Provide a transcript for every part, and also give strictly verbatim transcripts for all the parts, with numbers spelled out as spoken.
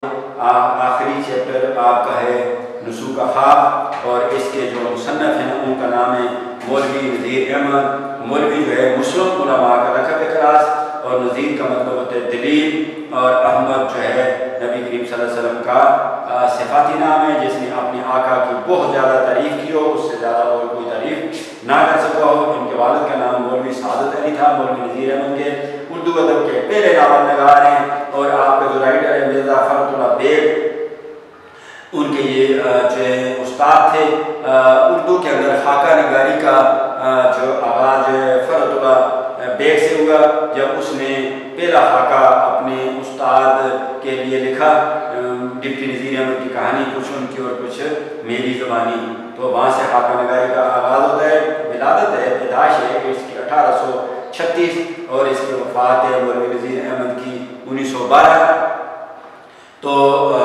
آخری چیپٹر آپ کا ہے نسوخ کا خواب، اور اس کے جو مصنف ہیں ان کا نام ہے مولوی نذیر احمد۔ مولوی جو ہے مسلم علماء کا لقب کلاس، اور نذیر کا مطلب ہوتا ہے دلیل، اور احمد جو ہے نبی کریم صلی اللہ علیہ وسلم کا صفاتی نام ہے، جس نے اپنے آقا کی بہت زیادہ تعریف کی ہو، اس سے زیادہ اور کوئی تعریف نہ کر سکا ہو۔ ان کے والد کا نام مولوی سعادت علی تھا۔ مولوی نذیر احمد کے اردو ادب کے پہلے ناول نگار ہیں، اور آپ کا جو رائٹر ہے مرزا فرت اللہ بیگ، ان کے یہ جو ہے استاد تھے۔ اردو کے اندر خاکہ نگاری کا جو آغاز فرت اللہ بیگ سے ہوا، جب اس نے پہلا خاکہ اپنے استاد کے لیے لکھا، ڈپٹی نذیر احمد کی کہانی، کچھ ان کی اور کچھ میری زبانی، تو وہاں سے خاکہ نگاری کا آغاز ہوتا ہے۔ ولادت ہے، پیدائش ہے کہ اس کی اٹھارہ سو چھتیس، اور اس کی وفات ہے مولوی نذیر احمد کی انیس سو بارہ۔ تو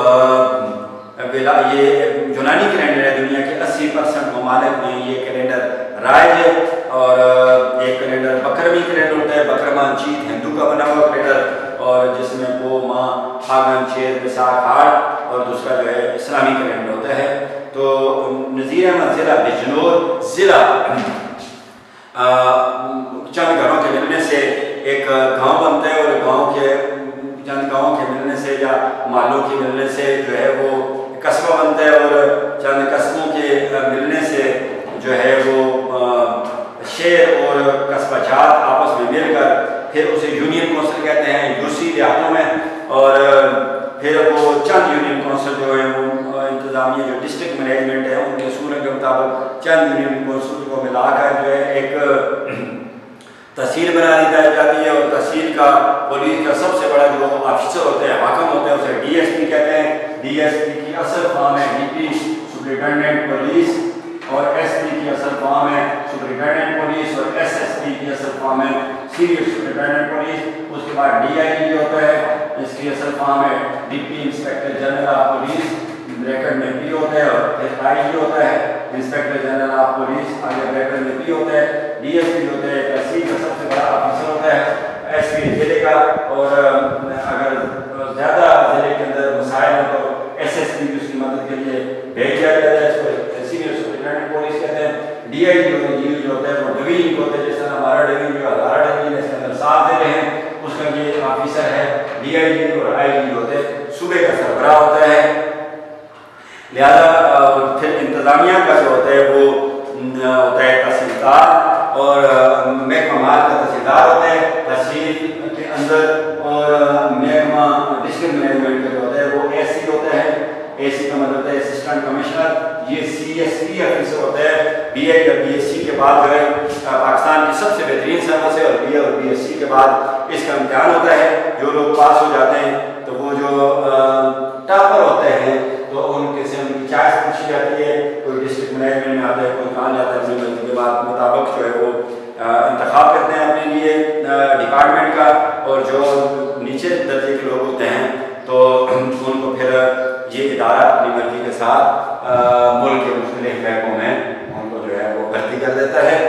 یہ یونانی کیلنڈر ہے، دنیا کے اسی پرسنٹ ممالک میں یہ کیلنڈر رائج ہے، اور ایک کیلنڈر بکرمی کیلنڈر ہوتا ہے، بکرما جیت ہندو کا بنا ہوا کیلنڈر، اور جس میں وہ ماہ فاگن چیت بیساکھ ہاٹ، اور دوسرا جو ہے اسلامی کیلنڈر ہوتا ہے۔ تو نذیر احمد ضلع بجنور ضلع چند گھروں کے ملنے سے ایک گاؤں بنتا ہے، اور گاؤں کے چند گاؤں کے ملنے سے یا محلوں کے ملنے سے جو ہے وہ قصبہ بنتا ہے، اور چند قصبوں کے ملنے سے جو ہے وہ شہر اور قصبہ جات آپس میں مل کر پھر اسے یونین کونسل کہتے ہیں یوسی دیہاتوں میں، اور پھر وہ چند یونین کونسل جو ہے وہ انتظامیہ جو ڈسٹرکٹ مینجمنٹ ہے ان کے اصولوں کے مطابق چند یونین کونسل کو ملا کر جو ہے ایک تحصیل بنا دی جاتی ہے، اور تحصیل کا پولیس کا سب سے بڑا جو آفیسر ہوتا ہے، حاکم ہوتا ہے، اسے ڈی ایس پی کہتے ہیں۔ ڈی ایس پی کی اصل فارم ہے ڈپٹی سپرنٹینڈنٹ پولیس، اور ایس پی کی اصل فارم ہے سپرنٹینڈنٹ پولیس، اور ایس ایس پی کی اصل فارم ہے سینئر سپرنٹینڈنٹ پولیس۔ اس کے بعد ڈی آئی جی ہوتا ہے، اس کی اصل فارم ہے deputy inspector general of police, bracket میں پی ہوتا ہے، اور پھر آئی جی ہوتا ہے انسپیکٹر جنرل آف پولیس، آگے بریکٹ میں پی ہوتا ہے۔ ڈی ایس پی ہوتا ہے تحصیل کا سب سے بڑا آفیسر ہوتا ہے، ایس پی ضلع کا، اور اگر زیادہ ضلع کے اندر مسائل ہو تو ایس ایس پی اس کی مدد کے لیے بھیج دیا جاتا ہے، اس کو سینئر سپرنٹینڈنٹ پولیس کہتے ہیں۔ ڈی آئی جی ہوتا ہے، جو ہوتا ہے وہ ڈویژن ہوتا ہے، جس طرح ہمارا ڈویژن جو ہزارہ ڈویژن ہے، اس کے اندر سات ضلع ہیں، اس کا یہ آفیسر ہے ڈی آئی جی، اور آئی جی ہوتے ہیں صوبے کا سربراہ ہوتا ہے۔ لہذا پھر انتظامیہ کا جو ہوتا ہے وہ ہوتا ہے تحصیلدار، اور محکمہ مال کا تحصیلدار ہوتا ہے تحصیل کے اندر، اور محکمہ ڈسٹرکٹ مینجمنٹ کا جو ہوتا ہے وہ اے سی ہوتا ہے۔ اے سی کا مطلب ہوتا ہے اسسٹنٹ کمشنر، یہ سی ایس پی آفیسر ہوتا ہے۔ بی اے یا بی ایس سی کے بعد جو ہے پاکستان کی سب سے بہترین سروس ہے، اور بی اے اور بی ایس سی کے بعد اس کا امتحان ہوتا ہے۔ جو لوگ پاس ہو جاتے ہیں تو وہ جو ٹاپر ہوتے ہیں تو ان کے سے ان کی چوائس پوچھی جاتی ہے، کوئی ڈسٹرکٹ مینجمنٹ میں آتا ہے، کوئی کہاں جاتا ہے، اپنی مرضی کے بعد مطابق جو ہے وہ انتخاب کرتے ہیں اپنے لیے ڈپارٹمنٹ کا، اور جو نیچے درجے کے لوگ ہوتے ہیں تو ان کو پھر یہ ادارہ اپنی مرضی کے ساتھ ملک کے مختلف محکموں میں ان کو جو ہے وہ بھرتی کر دیتا ہے۔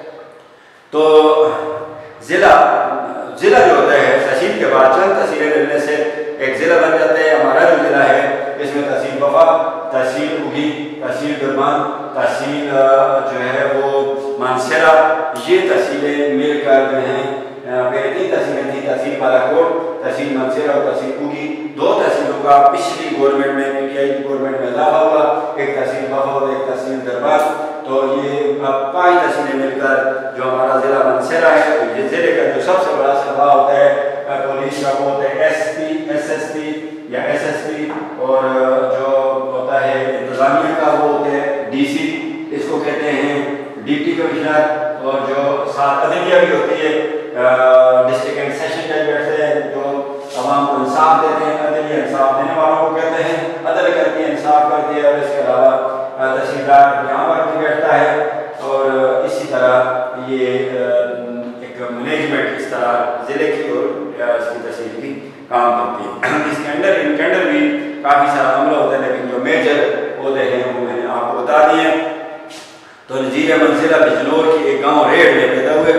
تو ضلع ضلع جو ہوتا ہے تحصیل کے بعد چند تحصیلیں ملنے سے ایک ضلع بن جاتا ہے۔ ہمارا جو ضلع ہے اس میں تحصیل وفا، تحصیل اگھی، تحصیل دربان، تحصیل جو ہے وہ مانسہرہ، یہ تحصیلیں مل کر جو ہیں پہلے تین تحصیلیں تھیں، تحصیل بالا کوٹ، تحصیل مانسہرہ اور تحصیل اگھی۔ دو تحصیلوں کا پچھلی گورنمنٹ میں پی ٹی آئی کی گورنمنٹ میں اضافہ ہوا، ایک تحصیل وفا اور ایک تحصیل دربان۔ تو یہ پانچ تحصیلیں مل کر جو ہمارا ضلع مانسہرہ ہے، تو یہ ضلع کا جو سب سے بڑا سربراہ ہوتا ہے پولیس کا وہ ہوتا ہے S P, S S P یا ایس ایس پی، اور جو ہوتا ہے انتظامیہ کا وہ ہوتا ہے ڈی سی، اس کو کہتے ہیں ڈپٹی کمشنر، اور جو ساتھ عدلیہ بھی ہوتی ہے ڈسٹرکٹ اینڈ سیشن جج بیٹھتے ہیں جو عوام کو انصاف دیتے ہیں، عدلیہ انصاف دینے والوں کو کہتے ہیں، عدل کرتی ہے، انصاف کرتی ہے، اور اس کے علاوہ تحصیلدار یہاں پر بھی بیٹھتا ہے، اور اسی طرح یہ ایک مینجمنٹ اس طرح ضلع کی اور اس کی تحصیل کی کام کرتی ہے۔ اس کے اندر ان کے اندر بھی کافی سارا عملہ ہوتا ہے، لیکن جو میجر عہدے ہیں وہ میں نے آپ کو بتا دیے۔ تو نذیر احمد ضلع بجنور کی ایک گاؤں ریڑھ میں پیدا ہوئے۔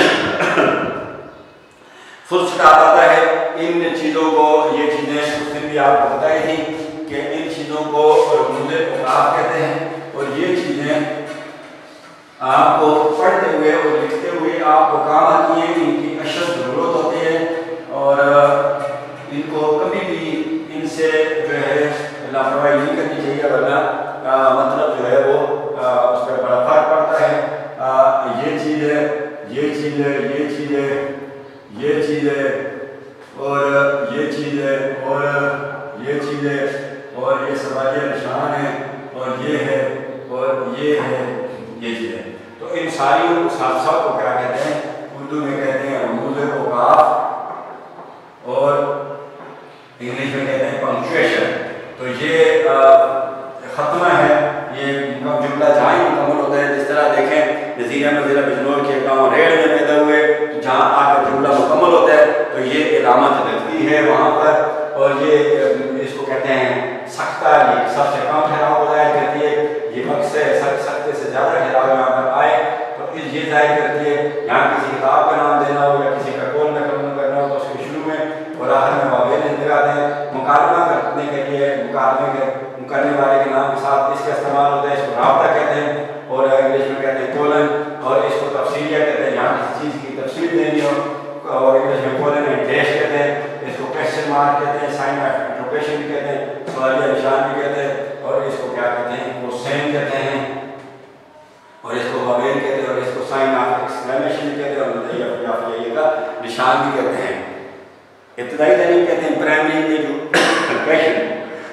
فل سٹاپ آتا ہے ان چیزوں کو، یہ چیزیں اس دن بھی آپ کو بتائی تھی کہ ان چیزوں کو رموز اوقاف کہتے ہیں، اور یہ چیزیں آپ کو پڑھتے ہوئے اور لکھتے ہوئے آپ کو کام آتی ہیں، ان کی اشد ضرورت ہوتی ہے، اور ان کو کبھی بھی ان سے جو ہے لاپرواہی نہیں کرنی چاہیے، ورنہ مطلب جو ہے وہ اس پر بڑا فرق پڑتا ہے۔ یہ چیز ہے، یہ چیز ہے، یہ چیز ہے، یہ چیز ہے، اور یہ چیز ہے، اور یہ چیز ہے، اور یہ سوالیہ نشان ہے، اور یہ ہے، اور یہ ہے، یہ چیز ہے۔ تو ان ساری حادثات کو کیا کہتے ہیں؟ اردو میں کہتے ہیں رموز اوقاف، اور انگلش میں کہتے ہیں پنکچویشن۔ تو یہ ختمہ ہے، یہ جملہ جہاں ہی مکمل ہوتا ہے، جس طرح دیکھیں جزیرہ میں ضلع بجنور کے گاؤں ریڑ میں پیدا ہوئے، تو جہاں آ کر جملہ مکمل ہوتا ہے تو یہ علامت لگتی ہے وہاں پر، اور یہ اس کو کہتے ہیں سختہ، یہ سب سے کم ٹھہراؤ کو ظاہر کرتی ہے، یہ وقت سے سختے سے زیادہ ٹھہراؤ یہاں پر آئے تو یہ ظاہر کرتی ہے۔ یہاں کسی کتاب کا نام دینا ہو یا کسی کا قول مکمل کرنا ہو تو اس کے شروع میں اور آخر میں واویل انتقال دیں۔ مکالمہ کرنے کے لیے مکالمے کے کرنے والے کے نام کے ساتھ اس کا استعمال ہوتا ہے، اس کو رابطہ کہتے ہیں، اور انگلش میں کہتے ہیں کولن، اور اس کو تفصیلیہ کہتے ہیں، یہاں کسی چیز کی تفصیل دینی ہو، اور انگلش میں کولن اینڈ ڈیش کہتے ہیں، اس کو کویسچن مارک کہتے ہیں، سائن آف انٹروگیشن بھی کہتے ہیں، سوالیہ نشان بھی کہتے ہیں، اور اس کو کیا کہتے ہیں؟ وہ سین کہتے ہیں، اور اس کو واویل کہتے ہیں، اور اس کو سائن آف ایکسکلیمیشن بھی کہتے ہیں، اور مدعی کا نشان بھی کہتے ہیں۔ ابتدائی تعلیم کہتے ہیں پرائمری ایجوکیشن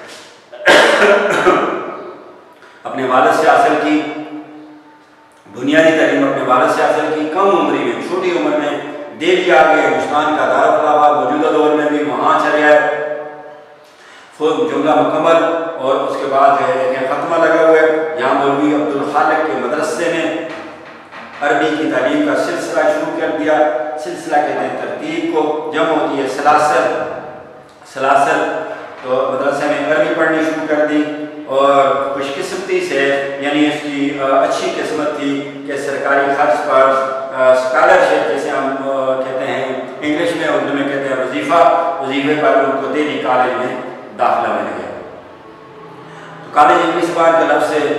اپنے والد سے حاصل کی، بنیادی تعلیم اپنے والد سے حاصل کی، کم عمری میں، چھوٹی عمر میں دہلی آ گئے، ہندوستان کا دارالخلافہ موجودہ دور میں بھی وہاں چلے آئے، جملہ مکمل، اور اس کے بعد جو ہے کہ ختمہ لگا ہوا ہے۔ یہاں مولوی عبدالخالق کے مدرسے میں عربی کی تعلیم کا سلسلہ شروع کر دیا۔ سلسلہ کہتے ہیں ترتیب کو، جمع ہوتی ہے سلاسل، سلاسل، تو مدرسے میں عربی پڑھنی شروع کر دی، اور خوش قسمتی سے، یعنی اس کی اچھی قسمت تھی کہ سرکاری خرچ پر اسکالرشپ جیسے ہم کہتے ہیں انگلش میں، اردو میں کہتے ہیں وظیفہ، وظیفے پر ان کو دہلی کالج میں داخلہ مل گیا۔ تو کالج انگلش زبان کا لفظ سے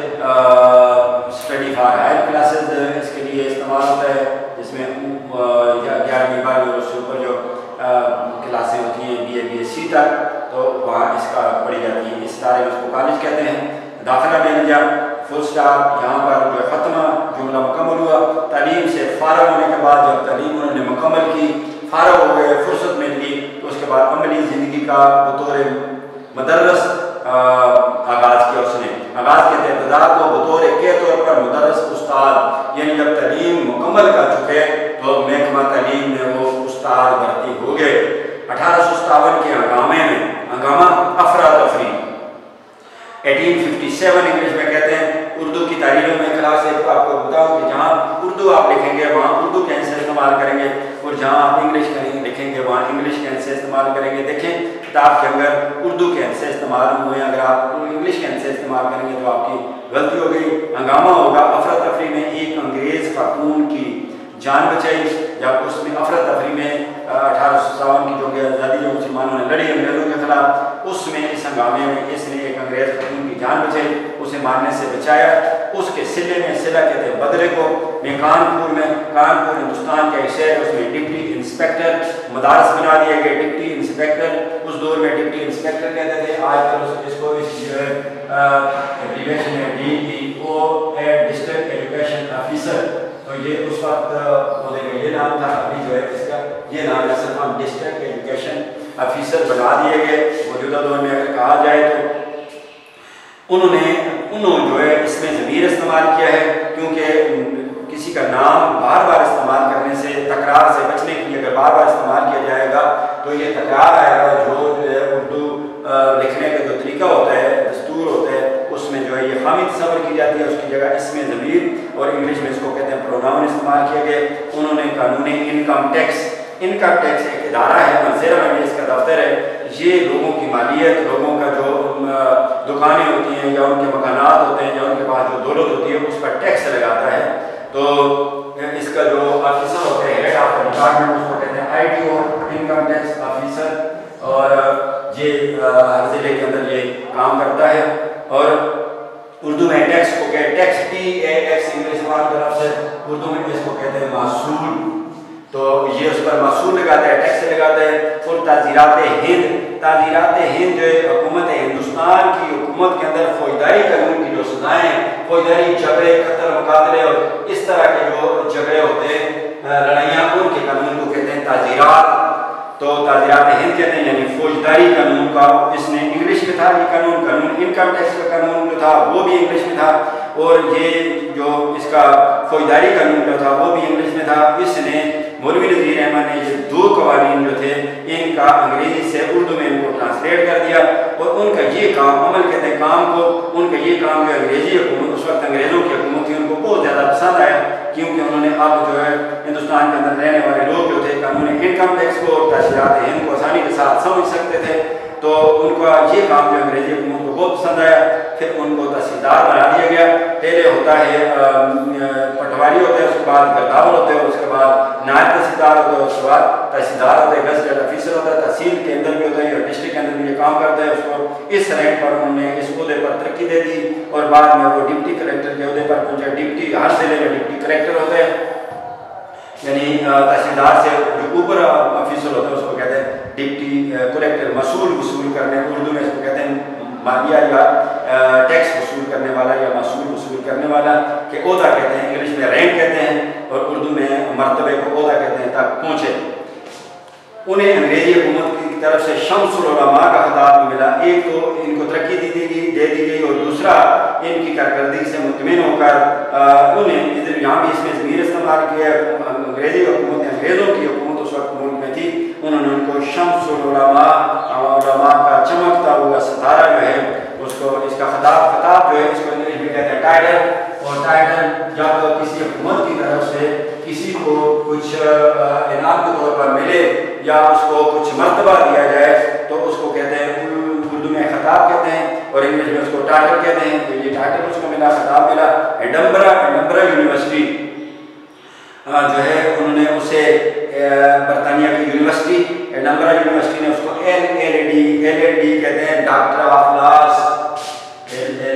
اسٹڈی فار ہائر کلاسز اس کے لیے استعمال ہوتا ہے، جس میں گیارہویں بارہویں اور اس سے اوپر جو کلاسیں ہوتی ہیں B A B S C تک، تو وہاں اس کا پڑھی جاتی ہے، اس ادارے میں اس کو کالج کہتے ہیں۔ داخلہ مل گیا، فل اسٹاپ، یہاں پر جو ختمہ جملہ مکمل ہوا۔ تعلیم سے فارغ ہونے کے بعد جب تعلیم انہوں نے مکمل کی، فارغ ہو گئے، فرصت مل گئی، تو اس کے بعد عملی زندگی کا بطور مدرس آغاز کیا اس نے۔ آغاز کہتے ہیں ابتدا کو بطور کے طور پر مدرس، استاد، یعنی جب تعلیم مکمل کر چکے تو محکمہ تعلیم میں وہ استاد بھرتی ہو گئے۔ اٹھارہ سو ستاون کے ہنگامے میں، ہنگامہ افراتفری، اٹھارہ سو سیون انگلش میں کہتے ہیں، اردو کی تعلیموں میں کلاس ایک آپ کو بتاؤں کہ جہاں اردو آپ لکھیں گے وہاں اردو کے سے استعمال کریں گے، اور جہاں آپ انگلش کریں لکھیں گے وہاں انگلش کے سے استعمال کریں گے۔ دیکھیں کتاب کے اندر اردو کے سے استعمال ہوئے، اگر آپ انگلش کے سے استعمال کریں گے تو آپ کی غلطی ہو گئی۔ ہنگامہ ہوگا، افراتفری میں ایک انگریز خاتون کی جان بچائی، جب اس میں افراتفری میں اٹھارہ سو ستاون کی جو کہ آزادی جو مسلمانوں نے لڑی انگریزوں کے خلاف، اس میں اس ہنگامے میں اس نے ایک انگریز خاتون کی جان بچائی، اسے مارنے سے بچایا۔ اس کے صلے میں، صلہ کہتے ہیں بدلے کو، میں کانپور میں، کانپور ہندوستان کا ایک شہر، اس میں ڈپٹی انسپیکٹر مدارس بنا دیے گئے۔ ڈپٹی انسپیکٹر اس دور میں ڈپٹی انسپیکٹر کہتے تھے، آج کل اس کو اس جو ہے ایبریویشن ہے ڈی ای او ہے، ڈسٹرکٹ ایجوکیشن آفیسر، تو یہ اس وقت عہدے کا یہ نام تھا، ابھی جو ہے اس کا یہ نام ہے، صرف ہم ڈسٹرکٹ ایجوکیشن آفیسر بنا دیے گئے۔ موجودہ دور میں اگر کہا جائے تو انہوں نے انہوں جو ہے اس میں ضمیر استعمال کیا ہے، کیونکہ کسی کا نام بار بار استعمال کرنے سے، تکرار سے بچنے کے لیے اگر بار بار استعمال کیا جائے گا تو یہ تکرار آئے گا، جو اردو لکھنے کا جو طریقہ ہوتا ہے، دستور ہوتا ہے، اس میں جو ہے یہ خامی تصور کی جاتی ہے، اس کی جگہ اس میں ضمیر اور انگلش میں اس کو کہتے ہیں پروناؤن استعمال کیے گئے۔ انہوں نے قانون انکم ٹیکس، انکم ٹیکس ایک ادارہ ہے، منصیرہ میں بھی اس کا دفتر ہے، یہ لوگوں کی مالیت، لوگوں کا جو دکانیں ہوتی ہیں یا ان کے مکانات ہوتے ہیں یا ان کے پاس جو دولت ہوتی ہے اس پر ٹیکس لگاتا ہے۔ تو اس کا جو آفیسر ہوتا ہے، ہیڈ آف ڈپارٹمنٹ، اس کو کہتے ہیں I T O, income tax officer, اور یہ کام کرتا ہے. اور اردو میں ٹیکس کو کہ tax T A X English کی طرف سے اردو میں اس کو کہتے ہیں محصول. تو یہ اس پر محصول لگاتا ہے, ٹیکس لگاتا ہے. اور تعزیرات ہند, تعزیرات ہند جو ہے حکومت ہندوستان کی حکومت کے اندر فوجداری قانون کی جو سزائیں, فوجداری جھگڑے, قتل مقاتلے اور اس طرح کے جو جھگڑے ہوتے ہیں, لڑائیاں, ان کے قانون کو کہتے ہیں تعزیرات. تو تعزیرات ہند کہتے ہیں یعنی فوجداری قانون کا. اس نے انگلش میں تھا یہ قانون, قانون انکم ٹیکس کا قانون جو تھا وہ بھی انگلش میں تھا, اور یہ جو اس کا فوجداری قانون جو تھا وہ بھی انگلش میں تھا. اس نے مولوی نذیر احمد نے یہ دو قوانین جو تھے ان کا انگریزی سے اردو میں ان کو ٹرانسلیٹ کر دیا, اور ان کا یہ کام, عمل کہتے ہیں کام کو, ان کا یہ کام جو انگریزی حکومت, اس وقت انگریزوں کی حکومت تھی, ان کو بہت زیادہ پسند آیا, کیونکہ انہوں نے اب جو ہے ہندوستان کے اندر رہنے والے لوگ جو تھے قانون انکم ٹیکس کو اور تعزیرات ہند کو آسانی کے ساتھ سمجھ سکتے تھے. تو ان کا یہ کام جو انگریزی حکومت کو بہت پسند آیا. پھر ان کو تحصیلدار بنا دیا گیا. پہلے ہوتا ہے پٹواری ہوتے ہیں, اس کے بعد گرداور ہوتے ہیں, اس کے بعد نائب تحصیلدار ہوتے ہیں, اس کے بعد تحصیلدار ہوتے ہیں, گزٹیڈ آفیسر ہوتا ہے, تحصیل کے اندر بھی ہوتا ہے اور ڈسٹرکٹ کے اندر بھی یہ کام کرتا ہے. اس کو اس رینک پر انہوں نے اس عہدے پر ترقی دے دی, اور بعد میں وہ ڈپٹی کلیکٹر کے عہدے پر پہنچا. ڈپٹی ہر ضلع میں ڈپٹی کلیکٹر ہوتے ہیں, یعنی تحصیلدار سے جو اوپر آفیسر ہوتا ہے اس کو کہتے ہیں ڈپٹی کلیکٹر. محصول وصول کرنے, اردو میں اس کو کہتے ہیں مالیہ یا ٹیکس وصول کرنے والا یا محصول وصول کرنے والا, کہ عہدہ کہتے ہیں, انگلش میں رینک کہتے ہیں, اور اردو میں مرتبے کو عہدہ کہتے ہیں, تک پہنچے. انہیں انگریزی حکومت کی طرف سے شمس العلماء کا خطاب ملا. ایک تو ان کو ترقی دی دی گئی دے دی گئی, اور دوسرا ان کی کارکردگی سے مطمئن ہو کر انہیں ادھر یہاں بھی اس میں ضمیر استعمال کیا. انگریزی حکومت, انگریزوں کی حکومت اس وقت ملک میں تھی, انہوں نے ان کو شمس العلماء, علماء کا چمکتا ہوا ستارہ جو ہے اس کو, اس کا خطاب خطاب جو ہے اس کو انگلش میں کہتے ہیں ٹائٹل. اور ٹائٹل جب کسی حکومت کی طرف سے کسی کو کچھ انعام کے طور پر ملے یا اس کو کچھ مرتبہ دیا جائے تو اس کو کہتے ہیں, اردو میں خطاب کہتے ہیں اور انگلش میں اس کو ٹائٹل کہتے ہیں. تو یہ ٹائٹل اس کو ملا, خطاب ملا. ایڈنبرا, ایڈنبرا یونیورسٹی جو ہے انہوں نے اسے برطانیہ کی یونیورسٹی, ایڈنبرا یونیورسٹی نے اس کو L L D, L L D کہتے ہیں doctor of laws, L L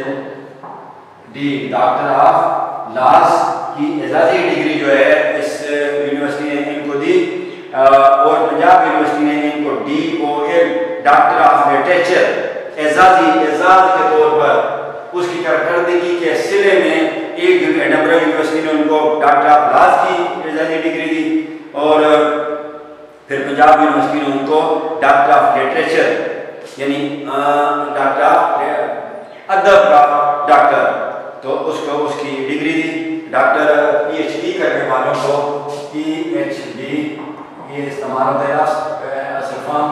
D doctor of laws کی اعزازی ڈگری جو ہے اس یونیورسٹی نے ان کو دی. اور پنجاب یونیورسٹی نے ان کو D O L doctor of literature اعزازی اعزاز کے طور پر اس کی کارکردگی کے سلے میں ایک ایڈنبرا یونیورسٹی نے ان کو ڈاکٹر آف لاس کی اعزازی ڈگری دی, اور پھر پنجاب یونیورسٹی نے ان کو ڈاکٹر آف لٹریچر یعنی ڈاکٹر آف ادب کا ڈاکٹر, تو اس کو اس کی ڈگری دی. ڈاکٹر پی ایچ ڈی کرنے والوں کو پی ایچ ڈی یہ استعمال ہوتا ہے اصل فارم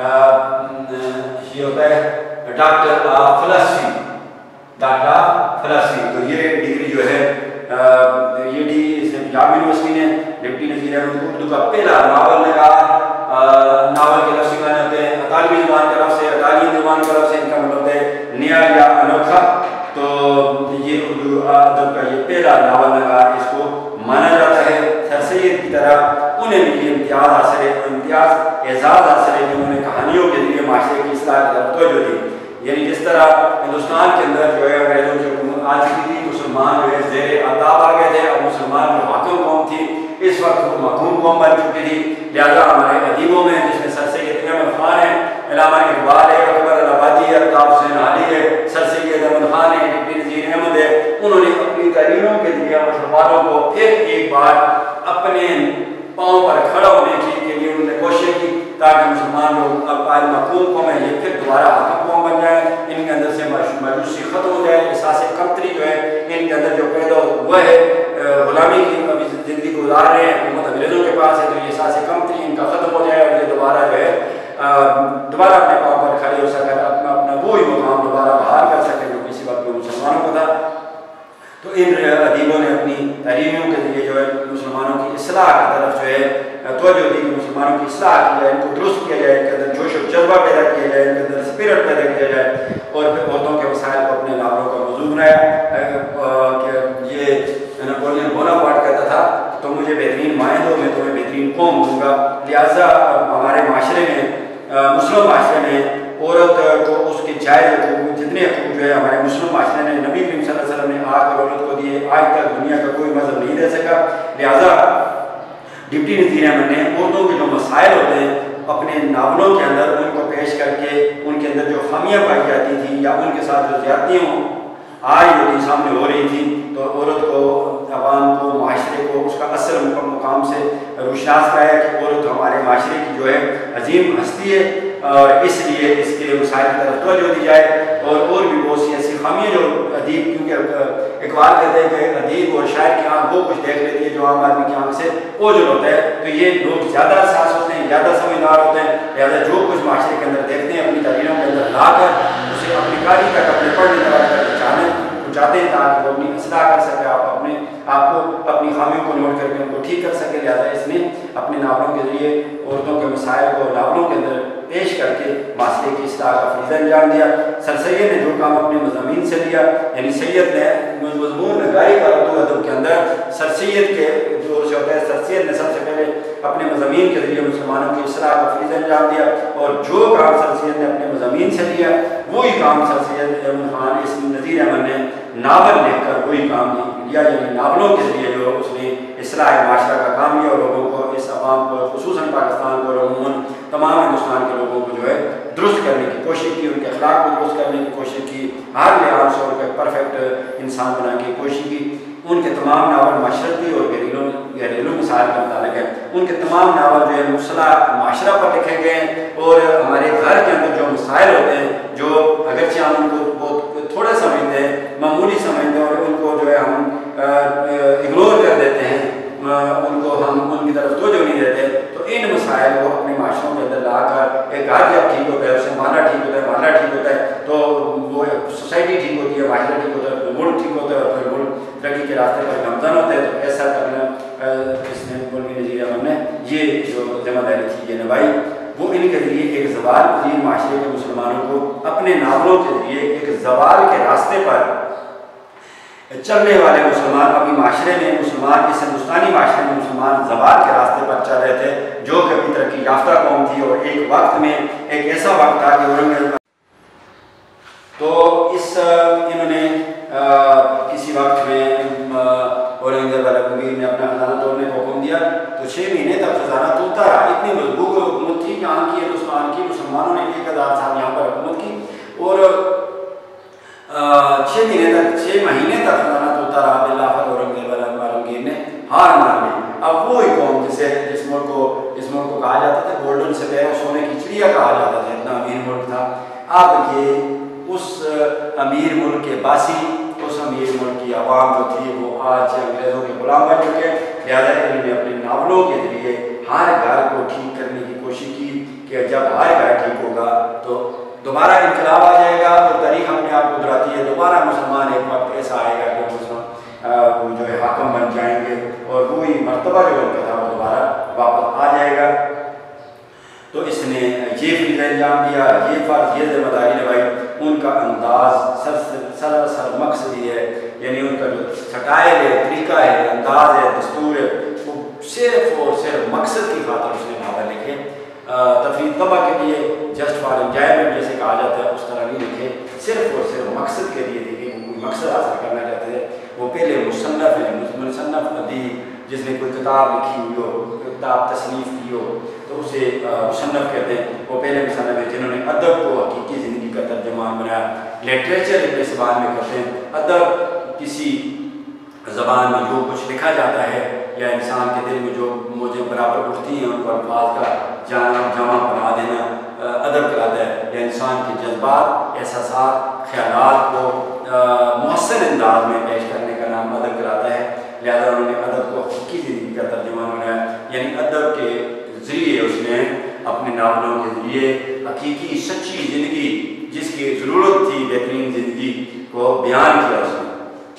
یہ ہوتا ہے doctor of philosophy, doctor of philosophy. تو یہ ڈگری جو ہے یہ ڈی اس نے پنجاب یونیورسٹی نے ڈپٹی نذیر احمد کو اردو کا پہلا ناول لگا. ناول کے لفظ معنی ہوتے ہیں اطالوی زبان کی طرف سے, اطالوی زبان کی طرف سے ان کا مطلب ہے نیا یا انوکھا. تو یہ اردو ادب کا یہ پہلا ناول لگا, اس کو مانا جاتا ہے. سر سید کی طرح انہیں بھی یہ امتیاز حاصل ہے, امتیاز اعزاز حاصل ہے کہ انہوں نے کہانیوں کے ذریعے معاشرے کی اصلاح کی طرف توجہ دی. یعنی جس طرح ہندوستان کے اندر جو ہے انگریزوں کی حکومت آ چکی تھی, مسلمان جو ہے زیر الطاف آ گئے تھے, اب مسلمان جو حاکم قوم تھی اس وقت وہ محکوم قوم بن چکی تھی. لہٰذا ہمارے ادیبوں میں جس میں سر سید احمد خان ہے, علامہ اقبال ہے, اکبر الآبادی ہے, الطاف حسین علی ہے, سر سید احمد خان ہے, ڈپٹی نذیر احمد ہے, انہوں نے اپنی تحریروں کے ذریعے مسلمانوں کو پھر ایک بار اپنے پاؤں پر کھڑا ہونے کے لیے انہوں نے کوشش کی تاکہ مسلمان لوگ اب آج محکوم قوم ہے یہ پھر دوبارہ حاکم قوم بن جائیں, ان کے اندر سے مایوسی ختم ہو جائے. احساس کمتری جو ہے ان کے اندر جو پیدا ہوا ہے, غلامی کی ابھی زندگی گزار رہے ہیں, حکومت انگریزوں کے پاس ہے, تو یہ احساس کمتری ان کا ختم ہو جائے اور یہ دوبارہ جو ہے دوبارہ اپنے پاؤں پر کھڑے ہو سکے, اپنا اپنا وہی مقام دوبارہ بحال کر سکے جو کسی وقت میں مسلمانوں کو تھا. تو ان ادیبوں نے اپنی تحریروں کے ذریعے جو ہے مسلمانوں کی اصلاح کی طرف جو ہے توجہ دی کہ مسلمانوں کی اصلاح کی جائے, ان کو درست کیا جائے, ان کے اندر جوش و جذبہ پیدا کیا جائے, ان کے اندر اسپرٹ پیدا کیا جائے, اور پھر عورتوں کے مسائل کو اپنے ناولوں کا موضوع بنایا. کہ یہ نپولین بوناپارٹ کہتا تھا تو مجھے بہترین مائیں دو, میں تمہیں بہترین قوم دوں گا. لہٰذا ہمارے معاشرے میں, مسلم معاشرے میں عورت کو اس کے جائز مسلم معاشرے نے نبی کریم صلی اللہ علیہ وسلم نے آگ اور عورت کو دیے، آج تک دنیا کا کوئی مذہب نہیں دے سکا۔ لہٰذا ڈپٹی نذیر احمد نے اردو کے جو مسائل ہوتے ہیں اپنے ناولوں کے اندر ان کو پیش کر کے ان کے اندر جو خامیاں پائی جاتی تھیں یا ان کے ساتھ جو زیادتیاں ہوں آج جو سامنے ہو رہی تھی، تو عورت کو، عوام کو، معاشرے کو اس کا اصل مقام سے روشناس کرایا کہ عورت ہمارے معاشرے کی جو ہے عظیم ہستی ہے، اور اس لیے اس کے مسائل کی طرف توجہ دی جائے۔ اور اور بھی بہت سی ایسی خامیاں جو ادیب، کیونکہ اقبال کہتے ہیں کہ ادیب اور شاعر کی آنکھ وہ کچھ دیکھ لیتی ہے جو عام آدمی کی آنکھ سے اوجھل ہوتا ہے، تو یہ لوگ زیادہ حساس ہوتے ہیں، زیادہ سمجھدار ہوتے ہیں، لہٰذا جو کچھ معاشرے کے اندر دیکھتے ہیں اپنی تحریروں کے اندر لا کر اسے اپنی کاری تک، اپنے پڑھنے تک پہنچانے چاہتے ہیں تاکہ وہ اپنی اصلاح کر سکے، آپ اپنے آپ کو اپنی خامیوں کو نوٹ کر کے ان کو ٹھیک کر سکے۔ لہٰذا اس نے اپنے ناولوں کے ذریعے عورتوں کے مسائل کو ناولوں کے اندر پیش کر کے معاشرے کی اصلاح کا فریضہ انجام دیا۔ سر سید نے جو کام اپنے مضامین سے لیا، یعنی سید نے مضمون نگاری کا اردو ادب کے اندر سر سید کے جو سے ہوتا ہے، سر سید نے سب سے پہلے اپنے مضامین کے ذریعے مسلمانوں کی اصلاح کا فریضہ انجام دیا، اور جو کام سر سید نے اپنے مضامین سے لیا وہی کام سر سید احمد خان اس نذیر احمد نے ناول لکھ کر وہی کام لیا، یعنی ناولوں کے ذریعے جو اس نے اصلاح معاشرہ کا کام لیا اور لوگوں کو، اس عوام کو، خصوصاً پاکستان کو اور عموماً تمام ہندوستان کے لوگوں کو جو ہے درست کرنے کی کوشش کی، ان کے اخلاق کو درست کرنے کی کوشش کی، ہر لحاظ سے ان کو پرفیکٹ انسان بنانے کی کوشش کی۔ ان کے تمام ناول معاشرتی اور گھریلو گھریلو مسائل کا متعلق ہے، ان کے تمام ناول جو ہے مصلح معاشرہ پر لکھے گئے ہیں، اور ہمارے گھر کے اندر جو مسائل ہوتے ہیں جو اگرچہ ہم ان کو بہت تھوڑا سمجھتے ہیں، معمولی سمجھتے ہیں، اور ان کو جو ہے ہم اگنور کر دیتے ہیں، ان کو ہم ان کی طرف توجہ نہیں دیتے، تو ان مسائل کو اپنے معاشروں کے اندر لا کر ایک گھر جب ٹھیک ہوتا ہے، اس سے محلہ ٹھیک ہوتا ہے، محلہ ٹھیک ہوتا ہے تو وہ سوسائٹی ٹھیک ہوتی ہے، معاشرہ ٹھیک ہوتا ہے، ملک ٹھیک ہوتا ہے، اور پھر ملک ترقی کے راستے پر گامزن ہوتا ہے۔ تو ایسا کرنا اس نے مولوی نذیر احمد نے یہ جو ذمہ داری تھی یہ نبھائی، وہ ان کے ذریعے ایک زوال پذیر معاشرے کے مسلمانوں کو اپنے ناولوں کے ذریعے ایک زوال کے راستے پر چلنے والے مسلمان، ابھی معاشرے میں مسلمان، اس ہندوستانی معاشرے میں مسلمان زوال کے راستے پر چل رہے تھے، جو کبھی ترقی یافتہ قوم تھی، اور ایک وقت میں ایک ایسا وقت تھا کہ اورنگزیب، تو اس انہوں نے کسی وقت میں اورنگزیب امیر نے اپنا خزانہ توڑنے کو حکم دیا، تو چھ مہینے تک خزانہ ٹوٹتا رہا۔ اتنی مضبوط حکومت تھی یہاں کی، ہندوستان کی، مسلمانوں نے ایک ہزار سال یہاں پر حکومت کی، اور چھ مہینے تک چھ مہینے تک خزانہ ٹوٹتا رہا۔ بالآخر اورنگزیب عالمگیر نے ہار مان لی۔ اب وہی قوم جسے جس ملک کو اس ملک کو کہا جاتا تھا گولڈن سپیرو، سونے کی چڑیا کہا جاتا تھا، اتنا امیر ملک تھا، اب یہ اس امیر ملک کے باسی، اس امیر ملک کی عوام جو تھی وہ آج انگریزوں کے غلام بن چکے ہیں۔ لہٰذا انہوں نے اپنے ناولوں کے ذریعے ہر گھر کو ٹھیک کرنے کی کوشش کی کہ جب ہر گھر ٹھیک ہوگا تو دوبارہ انقلاب آ جائے گا، اور تاریخ اپنے آپ کو دہراتی ہے، دوبارہ مسلمان ایک وقت ایسا آئے گا کہ مسلمان وہ جو ہے حاکم بن جائیں گے، اور وہی مرتبہ جو ان کا تھا وہ دوبارہ واپس آ جائے گا۔ تو اس نے یہ فریضہ انجام دیا، یہ فرض، یہ ذمہ داری نبھائی۔ ان کا انداز سر سر سر مقصد یہ ہے، یعنی ان کا جو سٹائل ہے، طریقہ ہے، انداز ہے، دستور ہے، وہ صرف اور صرف مقصد کی خاطر اس نے ناول لکھے، تفریح طبع کے لیے، جسٹ فار انجوائمنٹ جیسے کہا جاتا ہے اس طرح نہیں لکھے، صرف اور صرف مقصد کے لیے لکھے، وہ کوئی مقصد حاصل کرنا چاہتے تھے۔ وہ پہلے مصنف ہیں، مصنف ادیب جس نے کوئی کتاب لکھی ہوئی ہو، کتاب تصنیف کی ہو تو اسے مصنف کہتے ہیں۔ وہ پہلے مصنف ہیں جنہوں نے ادب کو حقیقی زندگی کا ترجمان بنایا۔ لٹریچر اس زبان میں کرتے ہیں، ادب کسی زبان میں جو کچھ لکھا جاتا ہے یا انسان کے دل میں جو موجیں برابر اٹھتی ہیں ان کو الفاظ کا جانا جمع بنا دینا ادب کہلاتا ہے، یا انسان کے جذبات، احساسات، خیالات کو مؤثر انداز میں پیش کرنے کا نام ادب کہلاتا ہے۔ لہذا انہوں نے ادب کو حقیقی زندگی کا ترجمان بنایا، یعنی ادب کے ذریعے اس نے اپنے ناولوں کے ذریعے حقیقی سچی زندگی جس کی ضرورت تھی، بہترین زندگی کو بیان کیا اس نے۔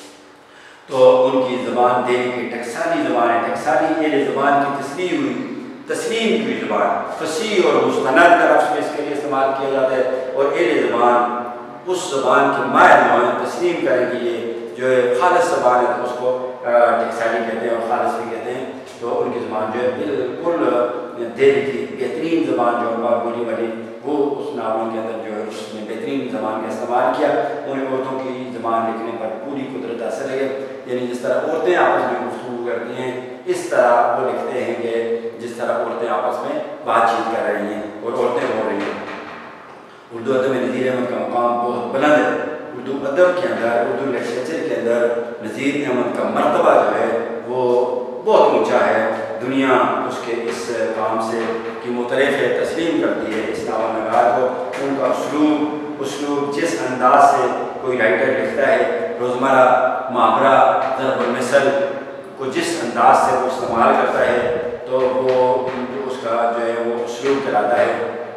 تو ان کی زبان دہلی کی ٹکسالی زبان ہے، ٹکسالی اہل زبان کی تسلیم ہوئی تسلیم کی زبان، فصیح اور مستند کا لفظ اس کے لیے استعمال کیا جاتا ہے، اور اہل زبان اس زبان کی مائل زبان تسلیم کرنے کے لیے جو ہے خالص زبان ہے تو اس کو ٹکسالی کہتے ہیں اور خالص بھی کہتے ہیں۔ تو ان کی زبان جو ہے بالکل دل کی بہترین زبان جو بولی والی وہ اس ناولوں کے اندر جو ہے اس نے بہترین زبان کا استعمال کیا. انہیں عورتوں کی زبان لکھنے پر پوری قدرت حاصل ہے. یعنی جس طرح عورتیں آپس میں گفتگو کرتی ہیں اس طرح وہ لکھتے ہیں کہ جس طرح عورتیں آپس میں بات چیت کر رہی ہیں اور عورتیں بول رہی ہیں. اردو ادب میں نذیر احمد کا مقام بہت بلند ہے. اردو ادب کے اندر اردو لٹریچر کے اندر نذیر احمد کا مرتبہ جو ہے وہ بہت اونچا ہے. دنیا اس کے اس کام سے کی مترف ہے، تسلیم کرتی ہے اس ناول نگار کو. ان کا اسلوب اسلوب جس انداز سے کوئی رائٹر لکھتا ہے، روزمرہ محاورہ ضرب المثل کو جس انداز سے وہ استعمال کرتا ہے تو وہ اس کا جو ہے وہ اسلوب کراتا ہے.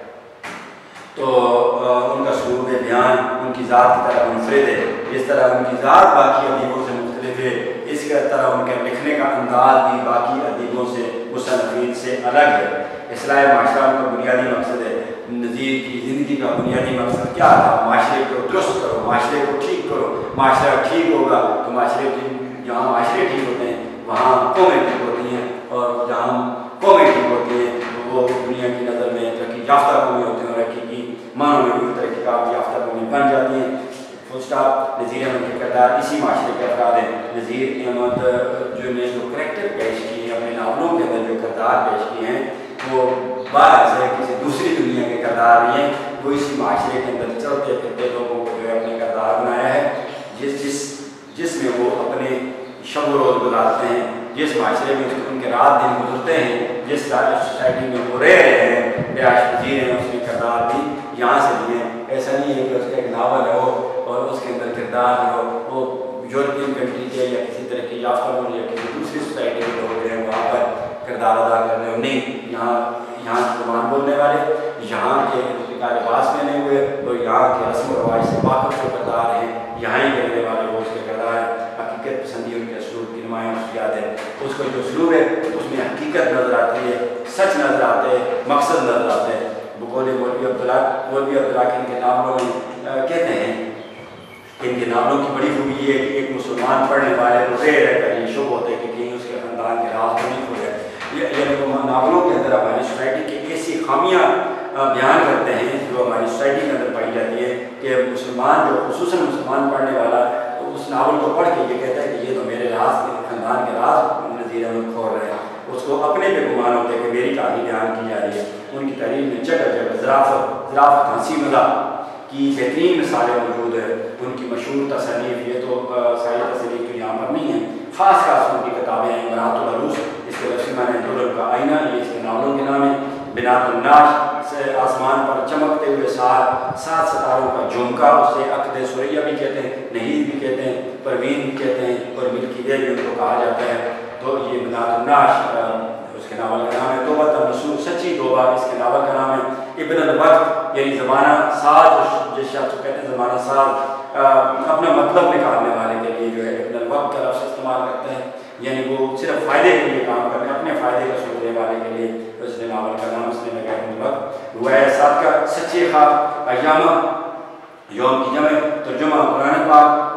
تو ان کا اسلوب بیان ان کی ذات کی طرح منفرد ہے. جس طرح ان کی ذات باقی ادیبوں سے مختلف ہے، اس کا طرح ان کے لکھنے کا انداز بھی باقی ادیبوں سے مصنفین سے الگ ہے. اصلاح معاشرہ کا بنیادی مقصد ہے. نذیر کی زندگی کا بنیادی مقصد کیا تھا؟ معاشرے کو درست کرو، معاشرے کو ٹھیک کرو. معاشرہ ٹھیک ہوگا تو معاشرے کی جہاں معاشرے ٹھیک ہوتے ہیں وہاں قومیں ٹھیک ہوتی ہیں، اور جہاں قومیں ٹھیک ہوتی ہیں وہ دنیا کی نظر میں ترقی یافتہ قومیں ہوتی ہیں اور حقیقی معنوں میں بھی ترقی یافتہ قومیں بن جاتی ہیں. Full stop. نذیر احمد کے کردار اسی معاشرے کے افراد ہیں. نذیر احمد جو نے جو کریکٹر پیش کیے ہیں اپنے ناولوں کے اندر جو کردار پیش کیے ہیں وہ باہر سے کسی دوسری دنیا کے کردار نہیں ہیں. وہ اسی معاشرے کے اندر چلتے پھرتے لوگوں کو جو ہے اپنے کردار بنایا ہے جس جس جس میں وہ اپنے شب و روز گزارتے ہیں، جس معاشرے میں ان کے رات دن گزرتے ہیں، جس سوسائٹی میں وہ رہ رہے ہیں، رہائش پذیر ہیں، اس کے کردار بھی یہاں سے لیے ہیں. ایسا نہیں ہے کہ اس کا ایک ناول ہو اور اس کے اندر کردار جو ہو وہ یورپین کنٹری کے یا کسی طرح کی یافتہ ملک یا کسی دوسری سوسائٹی کے لوگ ہیں وہاں پر کردار ادا کر رہے ہو. نہیں، یہاں یہاں کی زبان بولنے والے، یہاں کے کا لباس پہنے ہوئے اور یہاں کے رسم و رواج سے واقف جو کردار ہیں یہاں ہی رہنے والے وہ اس کے کردار ہیں. حقیقت پسندی ان کے اسلوب کی نمایاں خصوصیات ہے. اس کا جو اسلوب ہے اس میں حقیقت نظر آتی ہے، سچ نظر آتے ہیں، مقصد نظر آتے ہیں. بقول مولوی عبداللہ مولوی عبداللہ کے ان کے ناولوں میں کہتے ہیں کہ ان کے ناولوں کی بڑی خوبی یہ ہے کہ ایک مسلمان پڑھنے والے کو رہ رہ کر یہ شبہ ہوتا ہے کہ کہیں اس کے خاندان کے راز تو نہیں کھل گئے. یعنی وہ ناولوں کے اندر ہماری سوسائٹی کی ایسی خامیاں بیان کرتے ہیں جو ہماری سوسائٹی کے اندر پائی جاتی ہے کہ مسلمان جو خصوصاً مسلمان پڑھنے والا اس ناول کو پڑھ کے یہ کہتا ہے کہ یہ تو میرے راز کے خاندان کے راز نذیر احمد کھول رہے ہیں. اس کو اپنے پہ گمان ہوتے کہ میری کہانی بیان کی جا رہی ہے. ان کی تحریر میں جگہ جگہ ذرافت ذرافت ہنسی مزاح کی بہترین مثالیں موجود ہیں. ان کی مشہور تصنیف یہ تو ساری تصنیف تو یہاں پر نہیں ہے، خاص خاص ان کی کتابیں ہیں. برات العروس اس کے لفظی معنی دولت کا آئینہ، یہ اس کے ناولوں کے نام ہے. بنات الناش سے آسمان پر چمکتے ہوئے سات سات ستاروں کا جھمکا، اسے عقد سریہ بھی کہتے ہیں، نہید بھی کہتے ہیں، پروین بھی کہتے ہیں اور ملکی وے بھی ان کو کہا جاتا ہے. تو یہ بنات الناش اس کے ناول کا نام ہے. توبہ النصوص سچی توبہ اس کے ناول کا نام ہے. ابن الوقت یعنی زمانہ ساز، جس شخص کو کہتے ہیں زمانہ ساز، اپنا مطلب نکالنے والے کے لیے جو ہے ابن الوقت کا لفظ استعمال کرتے ہیں. یعنی وہ صرف فائدے کے لیے کام کرتے ہیں، اپنے فائدے کا سوچنے والے کے لیے. اس نے ناول کا نام اس نے لگا ابن الوقت. روایا سات کا سچے خواب، ایامہ یوم کی جمع، ترجمہ قرآن پاک